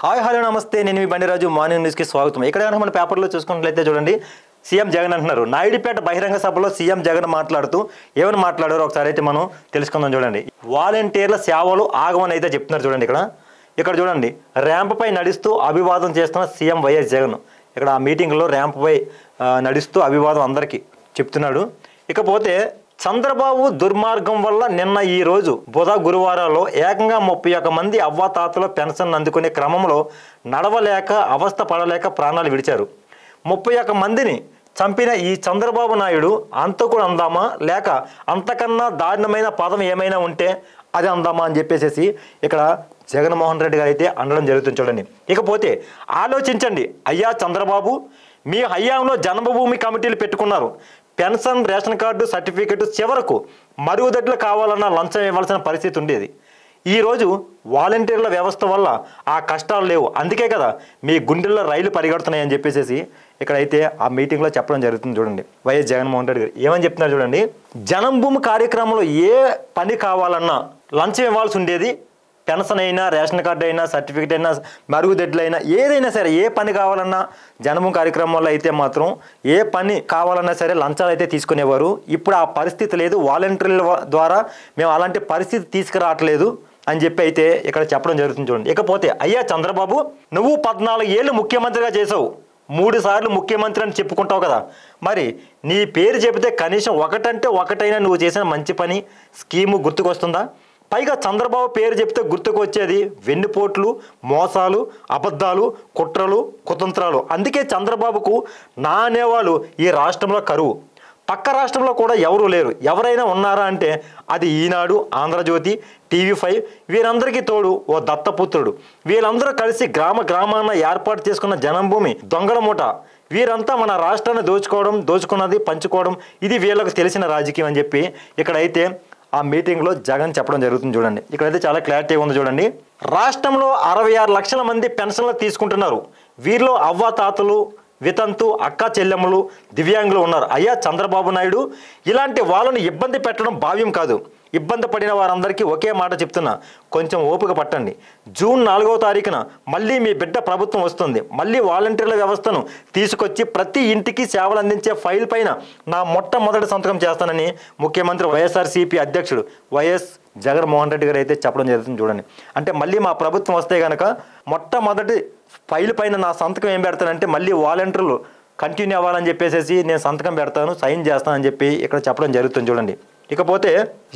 Hi hello నమస్తే, నేను మీ Bandiraju. Morning న్యూస్కి స్వాగతం. ఇక్కడ కనుక మన పేపర్లో చూసుకున్నట్లయితే చూడండి, సీఎం జగన్ అంటున్నారు. నాయుడుపేట బహిరంగ సభలో సీఎం జగన్ మాట్లాడుతూ ఏమని మాట్లాడారో ఒకసారి అయితే మనం తెలుసుకుందాం. చూడండి, వాలంటీర్ల సేవలు ఆగమని అయితే చెప్తున్నారు. చూడండి, ఇక్కడ చూడండి, ర్యాంపుపై నడుస్తూ అభివాదం చేస్తున్న సీఎం వైఎస్ జగన్. ఇక్కడ ఆ మీటింగ్లో ర్యాంపుపై నడుస్తూ అభివాదం అందరికీ చెప్తున్నాడు. ఇకపోతే చంద్రబాబు దుర్మార్గం వల్ల నిన్న ఈ రోజు బుధ గురువారాల్లో ఏకంగా 31 మంది అవ్వాతాతలు పెన్షన్ అందుకునే క్రమంలో నడవలేక అవస్థ పడలేక ప్రాణాలు విడిచారు. 31 మందిని చంపిన ఈ చంద్రబాబు నాయుడు అంతకుడు అందామా, లేక అంతకన్నా దారుణమైన పదం ఏమైనా ఉంటే అది అందామా అని చెప్పేసి ఇక్కడ జగన్మోహన్ రెడ్డి గారు అయితే అనడం జరుగుతుంది. చూడండి, ఇకపోతే ఆలోచించండి అయ్యా చంద్రబాబు, మీ హయాంలో జన్మభూమి కమిటీలు పెట్టుకున్నారు. పెన్షన్, రేషన్ కార్డు, సర్టిఫికెట్, చివరకు మరుగుదొడ్లు కావాలన్నా లంచం ఇవ్వాల్సిన పరిస్థితి ఉండేది. ఈరోజు వాలంటీర్ల వ్యవస్థ వల్ల ఆ కష్టాలు లేవు. అందుకే కదా మీ గుండెల్లో రైలు పరిగెడుతున్నాయని చెప్పేసి ఇక్కడైతే ఆ మీటింగ్లో చెప్పడం జరుగుతుంది. చూడండి, వైఎస్ జగన్మోహన్ రెడ్డి గారు ఏమని చెప్తున్నారు చూడండి. జనం భూమి కార్యక్రమంలో ఏ పని కావాలన్నా లంచం ఇవ్వాల్సి ఉండేది. పెన్షన్ అయినా, రేషన్ కార్డు అయినా, సర్టిఫికేట్ అయినా, మరుగుదొడ్లు అయినా, ఏదైనా సరే ఏ పని కావాలన్నా జనభూమి కార్యక్రమంలో అయితే మాత్రం ఏ పని కావాలన్నా సరే లంచాలు అయితే తీసుకునేవారు. ఇప్పుడు ఆ పరిస్థితి లేదు. వాలంటీర్ల ద్వారా మేము అలాంటి పరిస్థితి తీసుకురావట్లేదు అని చెప్పి అయితే ఇక్కడ చెప్పడం జరుగుతుంది. చూడండి, ఇకపోతే అయ్యా చంద్రబాబు, నువ్వు 14 ఏళ్ళు ముఖ్యమంత్రిగా చేసావు, 3 సార్లు ముఖ్యమంత్రి అని చెప్పుకుంటావు కదా. మరి నీ పేరు చెబితే కనీసం ఒకటంటే ఒకటైనా నువ్వు చేసిన మంచి పని, స్కీము గుర్తుకొస్తుందా? పైగా చంద్రబాబు పేరు చెప్తే గుర్తుకు వచ్చేది వెన్నుపోట్లు, మోసాలు, అబద్ధాలు, కుట్రలు, కుతంత్రాలు. అందుకే చంద్రబాబుకు నా అనేవాళ్ళు ఈ రాష్ట్రంలో కరువు. పక్క రాష్ట్రంలో కూడా ఎవరూ లేరు. ఎవరైనా ఉన్నారా అంటే అది ఈనాడు, ఆంధ్రజ్యోతి, TV5, వీరందరికీ తోడు ఓ దత్తపుత్రుడు. వీళ్ళందరూ కలిసి గ్రామాన ఏర్పాటు చేసుకున్న జనంభూమి దొంగల మూట. వీరంతా మన రాష్ట్రాన్ని దోచుకున్నది పంచుకోవడం, ఇది వీళ్ళకు తెలిసిన రాజకీయం అని చెప్పి ఇక్కడైతే ఆ మీటింగ్లో జగన్ చెప్పడం జరుగుతుంది. చూడండి, ఇక్కడైతే చాలా క్లారిటీ ఉంది. చూడండి, రాష్ట్రంలో 66 లక్షల మంది పెన్షన్లు తీసుకుంటున్నారు. వీరిలో అవ్వాతాతలు, వితంతు, అక్క చెల్లెమ్మలు, దివ్యాంగులు ఉన్నారు. అయ్యా చంద్రబాబు నాయుడు, ఇలాంటి వాళ్ళని ఇబ్బంది పెట్టడం భావ్యం కాదు. ఇబ్బంది పడిన వారందరికీ ఒకే మాట చెప్తున్నా, కొంచెం ఓపిక పట్టండి. జూన్ 4వ తారీఖున మళ్ళీ మీ బిడ్డ ప్రభుత్వం వస్తుంది. మళ్ళీ వాలంటీర్ల వ్యవస్థను తీసుకొచ్చి ప్రతి ఇంటికి సేవలు అందించే ఫైల్ పైన నా మొట్టమొదటి సంతకం చేస్తానని ముఖ్యమంత్రి వైఎస్ఆర్సీపీ అధ్యక్షుడు వైఎస్ జగన్మోహన్ రెడ్డి గారు అయితే చెప్పడం జరుగుతుంది. చూడండి, అంటే మళ్ళీ మా ప్రభుత్వం వస్తే కనుక మొట్టమొదటి ఫైల్ పైన నా సంతకం ఏం పెడతానంటే మళ్ళీ వాలంటీర్లు కంటిన్యూ అవ్వాలని చెప్పేసి నేను సంతకం పెడతాను, సైన్ చేస్తానని చెప్పి ఇక్కడ చెప్పడం జరుగుతుంది. చూడండి, ఇకపోతే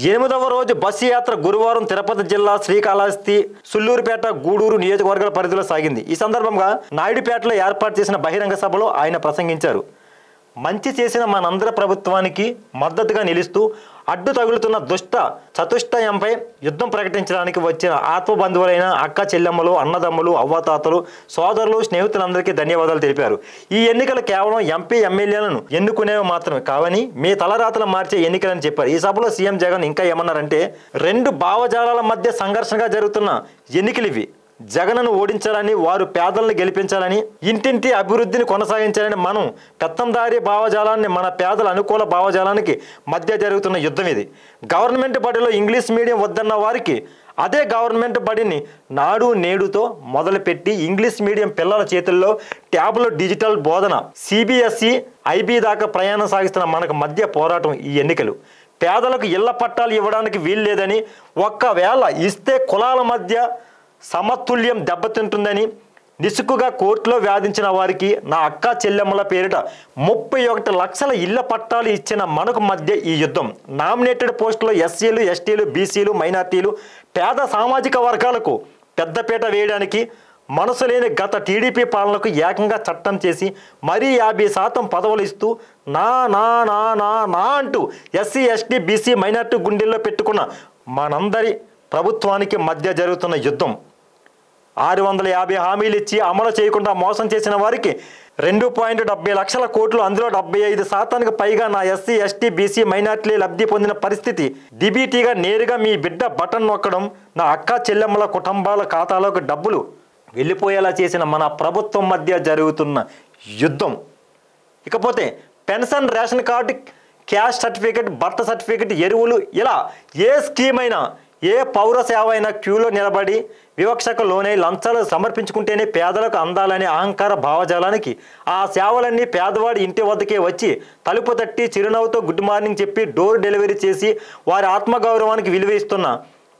8వ రోజు బస్సు యాత్ర గురువారం తిరుపతి జిల్లా శ్రీకాళహస్తి, సుల్లూరుపేట, గూడూరు నియోజకవర్గాల పరిధిలో సాగింది. ఈ సందర్భంగా నాయుడుపేటలో ఏర్పాటు చేసిన బహిరంగ సభలో ఆయన ప్రసంగించారు. మంచి చేసిన మనందరి ప్రభుత్వానికి మద్దతుగా నిలుస్తూ అడ్డు తగులుతున్న దుష్ట చతుష్టయంపై యుద్ధం ప్రకటించడానికి వచ్చిన ఆత్మబంధువులైన అక్క చెల్లెమ్మలు, అన్నదమ్ములు, అవ్వాతాతలు, సోదరులు, స్నేహితులందరికీ ధన్యవాదాలు తెలిపారు. ఈ ఎన్నికలు కేవలం ఎంపీ, ఎమ్మెల్యేలను ఎన్నుకునేవి మాత్రమే కావని మీ తలరాతలు మార్చే ఎన్నికలని చెప్పారు. ఈ సభలో సీఎం జగన్ ఇంకా ఏమన్నారంటే, 2 భావజాలాల మధ్య సంఘర్షణగా జరుగుతున్న ఎన్నికలు ఇవి. జగన్ను ఓడించాలని, వారు పేదలను గెలిపించాలని, ఇంటింటి అభివృద్ధిని కొనసాగించాలని, మనం పెత్తందారీ భావజాలాన్ని మన పేదల అనుకూల భావజాలానికి మధ్య జరుగుతున్న యుద్ధం ఇది. గవర్నమెంట్ బడిలో ఇంగ్లీష్ మీడియం వద్దన్న వారికి అదే గవర్నమెంట్ బడిని నాడు నేడుతో మొదలుపెట్టి ఇంగ్లీష్ మీడియం పిల్లల చేతుల్లో ట్యాబ్లో డిజిటల్ బోధన, CBSE, IB దాకా ప్రయాణం సాగిస్తున్న మనకు మధ్య పోరాటం ఈ ఎన్నికలు. పేదలకు ఇళ్ల పట్టాలు ఇవ్వడానికి వీల్లేదని, ఒక్కవేళ ఇస్తే కులాల మధ్య సమతుల్యం దెబ్బతింటుందని నిసుకుగా కోర్టులో వాదించిన వారికి నా అక్క చెల్లెమ్మల పేరిట 31 లక్షల ఇళ్ల పట్టాలు ఇచ్చిన మనకు మధ్య ఈ యుద్ధం. నామినేటెడ్ పోస్టులో SCలు, STలు, BCలు, మైనార్టీలు, పేద సామాజిక వర్గాలకు పెద్దపీట వేయడానికి మనసు లేని గత TDP పాలనకు ఏకంగా చట్టం చేసి మరీ 50% పదవులు ఇస్తూ నా నా నా నా నా అంటూ SC, ST, BC, మైనార్టీ గుండెల్లో పెట్టుకున్న మనందరి ప్రభుత్వానికి మధ్య జరుగుతున్న యుద్ధం. 650 హామీలు ఇచ్చి అమలు చేయకుండా మోసం చేసిన వారికి 2.70 లక్షల కోట్లు, అందులో 75% పైగా నా SC, ST, BC, మైనార్టీ లబ్ధి పొందిన పరిస్థితి. DBTగా నేరుగా మీ బిడ్డ బటన్ నొక్కడం, నా అక్క చెల్లెమ్మల కుటుంబాల ఖాతాలోకి డబ్బులు వెళ్ళిపోయేలా చేసిన మన ప్రభుత్వం మధ్య జరుగుతున్న యుద్ధం. ఇకపోతే pension, ration card, cash certificate, birth certificate, ఎరువులు, ఇలా ఏ స్కీమ్ అయినా ఏ పౌర సేవ అయినా క్యూలో నిలబడి వివక్షకు లోనై లంచాలు సమర్పించుకుంటేనే పేదలకు అందాలనే అహంకార భావజాలానికి ఆ సేవలన్నీ పేదవాడి ఇంటి వద్దకే వచ్చి తలుపు తట్టి చిరునవ్వుతో గుడ్ మార్నింగ్ చెప్పి డోర్ డెలివరీ చేసి వారి ఆత్మగౌరవానికి విలువ ఇస్తున్న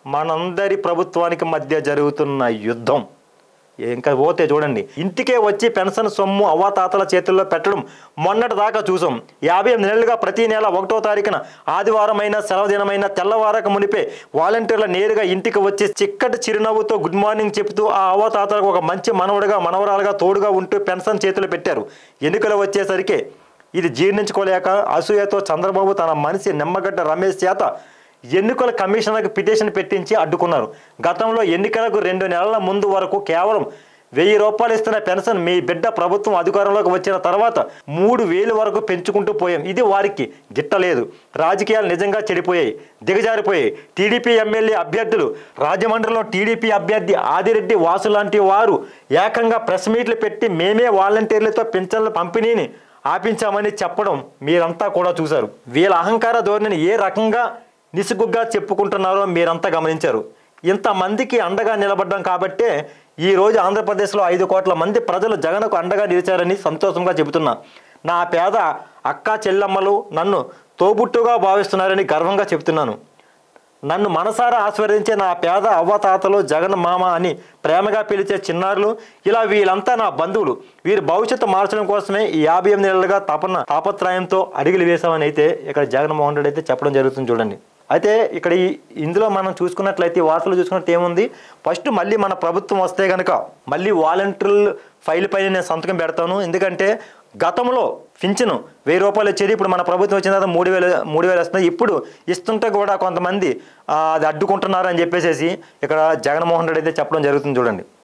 మనందరి ప్రభుత్వానికి మధ్య జరుగుతున్న యుద్ధం. ఇంకా పోతే చూడండి, ఇంటికే వచ్చి పెన్షన్ సొమ్ము అవ్వాతాతల చేతుల్లో పెట్టడం మొన్నటి దాకా చూసాం. 58 నెలలుగా ప్రతి నెల 1వ తారీఖున ఆదివారమైన సెలవు దినమైన తెల్లవారక మునిపే వాలంటీర్ల నేరుగా ఇంటికి వచ్చి చిక్కటి చిరునవ్వుతో గుడ్ మార్నింగ్ చెబుతూ ఆ అవ్వాతాతలకు ఒక మంచి మనవడుగా మనవరాలుగా తోడుగా ఉంటూ పెన్షన్ చేతులు పెట్టారు. ఎన్నికలు వచ్చేసరికి ఇది జీర్ణించుకోలేక అసూయతో చంద్రబాబు తన మనిషి నిమ్మగడ్డ రమేష్ చేత ఎన్నికల కమిషనర్కి పిటిషన్ పెట్టించి అడ్డుకున్నారు. గతంలో ఎన్నికలకు 2 నెలల ముందు వరకు కేవలం 1000 రూపాయలు ఇస్తున్న పెన్షన్ మీ బిడ్డ ప్రభుత్వం అధికారంలోకి వచ్చిన తర్వాత 3000 వరకు పెంచుకుంటూ పోయాం. ఇది వారికి గిట్టలేదు. రాజకీయాలు నిజంగా చెడిపోయాయి, దిగజారిపోయాయి. టీడీపీ ఎమ్మెల్యే అభ్యర్థులు, రాజమండ్రిలో టీడీపీ అభ్యర్థి ఆదిరెడ్డి వాసు లాంటి వారు ఏకంగా ప్రెస్ మీట్లు పెట్టి మేమే వాలంటీర్లతో పెన్షన్ల పంపిణీని ఆపించామని చెప్పడం మీరంతా కూడా చూశారు. వీళ్ళ అహంకార ధోరణిని ఏ రకంగా నిసుగుగ్గా చెప్పుకుంటున్నారో మీరంతా గమనించారు. ఇంతమందికి అండగా నిలబడ్డాం కాబట్టే ఈరోజు ఆంధ్రప్రదేశ్లో 5 కోట్ల మంది ప్రజలు జగన్కు అండగా నిలిచారని సంతోషంగా చెబుతున్నా. నా పేద అక్క చెల్లెమ్మలు నన్ను తోబుట్టుగా భావిస్తున్నారని గర్వంగా చెబుతున్నాను. నన్ను మనసారా ఆశీర్వదించే నా పేద అవ్వతాతలు, జగన్ మామ అని ప్రేమగా పిలిచే చిన్నారులు, ఇలా వీళ్ళంతా నా బంధువులు. వీరి భవిష్యత్తు మార్చడం కోసమే ఈ 58 నెలలుగా తాపత్రయంతో అడుగులు వేశామని అయితే ఇక్కడ జగన్మోహన్ రెడ్డి అయితే చెప్పడం జరుగుతుంది. చూడండి, అయితే ఇక్కడ ఇందులో మనం చూసుకున్నట్లయితే వార్తలు చూసుకున్నట్టు ఏముంది, ఫస్ట్ మళ్ళీ మన ప్రభుత్వం వస్తే కనుక మళ్ళీ వాలంటీర్ల ఫైల్ పైన నేను సంతకం పెడతాను. ఎందుకంటే గతంలో పింఛను 1000 రూపాయలు వచ్చేది, ఇప్పుడు మన ప్రభుత్వం వచ్చిన తర్వాత 3000 వస్తుంది. ఇప్పుడు ఇస్తుంటే కూడా కొంతమంది అది అడ్డుకుంటున్నారు అని చెప్పేసి ఇక్కడ జగన్మోహన్ రెడ్డి అయితే చెప్పడం జరుగుతుంది. చూడండి.